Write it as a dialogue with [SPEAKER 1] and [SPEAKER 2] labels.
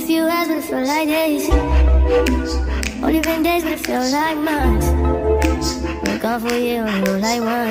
[SPEAKER 1] few hours, but it felt like days. Only been days, but it felt like months. Been gone for a year, only roll like one.